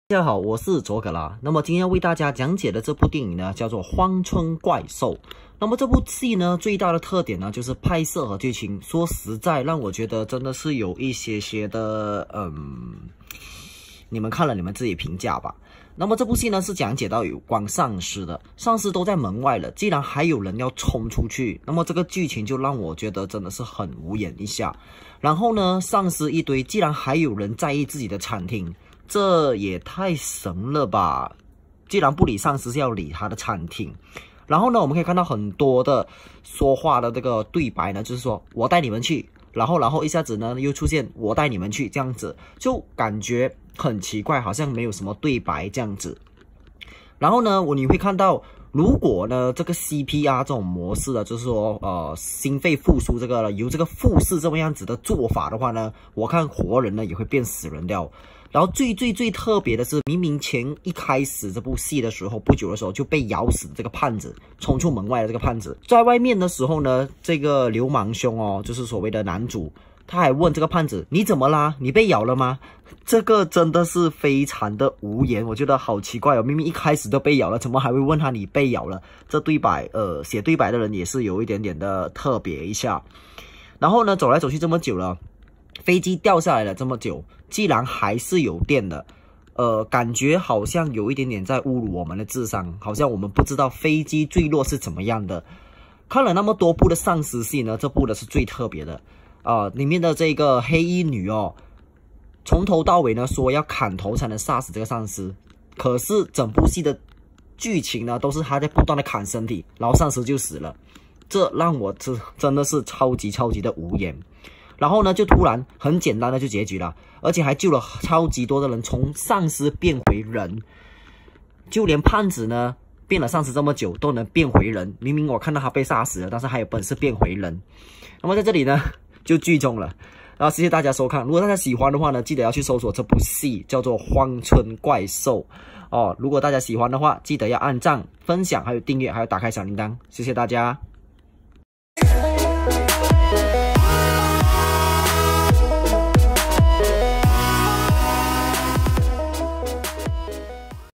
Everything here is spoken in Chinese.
大家好，我是佐格拉。那么今天要为大家讲解的这部电影呢，叫做《荒村怪兽》。那么这部戏呢，最大的特点呢，就是拍摄和剧情。说实在，让我觉得真的是有一些的，你们看了你们自己评价吧。那么这部戏呢，是讲解到有关丧尸的，丧尸都在门外了，既然还有人要冲出去，那么这个剧情就让我觉得真的是很无言一下。然后呢，丧尸一堆，既然还有人在意自己的餐厅。这也太神了吧！既然不理丧尸，是要理他的餐厅。然后呢，我们可以看到很多的说话的这个对白呢，就是说我带你们去，然后一下子呢又出现我带你们去，这样子就感觉很奇怪，好像没有什么对白这样子。然后呢，你会看到，如果呢这个 CPR 这种模式的，就是说心肺复苏这个由这个护士这么样子的做法的话呢，我看活人呢也会变死人掉。然后最特别的是，明明一开始这部戏的时候，不久的时候就被咬死的这个胖子，冲出门外的这个胖子，在外面的时候呢，这个流氓兄哦，就是所谓的男主，他还问这个胖子：“你怎么啦？你被咬了吗？”这个真的是非常的无言，我觉得好奇怪哦，明明一开始都被咬了，怎么还会问他你被咬了？这对白，写对白的人也是有一点点的特别一下。然后呢，走来走去这么久了。飞机掉下来了这么久，既然还是有电的，感觉好像有一点点在侮辱我们的智商，好像我们不知道飞机坠落是怎么样的。看了那么多部的丧尸戏呢，这部的是最特别的里面的这个黑衣女哦，从头到尾呢说要砍头才能杀死这个丧尸，可是整部戏的剧情呢都是她在不断的砍身体，然后丧尸就死了，这让我真的是超级的无言。然后呢，就突然很简单的就结局了，而且还救了超级多的人从丧尸变回人，就连胖子呢变了丧尸这么久都能变回人。明明我看到他被杀死了，但是还有本事变回人。那么在这里呢就剧终了。然后谢谢大家收看，如果大家喜欢的话呢，记得要去搜索这部戏叫做《荒村怪兽》哦。如果大家喜欢的话，记得要按赞、分享、还有订阅，还有打开小铃铛。谢谢大家。